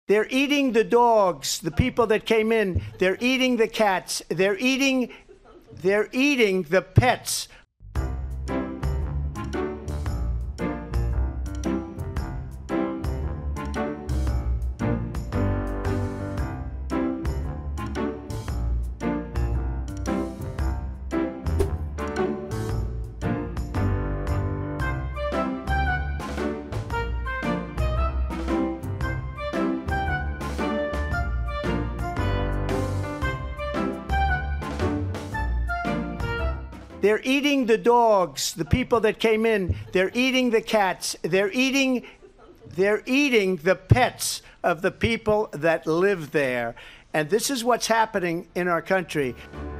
They're eating the dogs, the people that came in. They're eating the cats. They're eating the pets. They're eating the dogs, the people that came in. They're eating the cats. They're eating the pets of the people that live there. And this is what's happening in our country.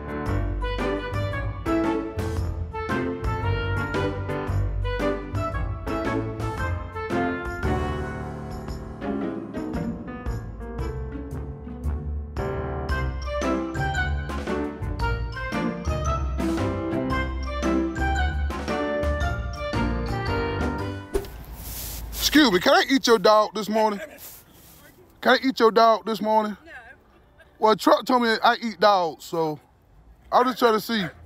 Excuse me, can I eat your dog this morning? Can I eat your dog this morning? No. Well, Truck told me I eat dogs, so I was just trying to see.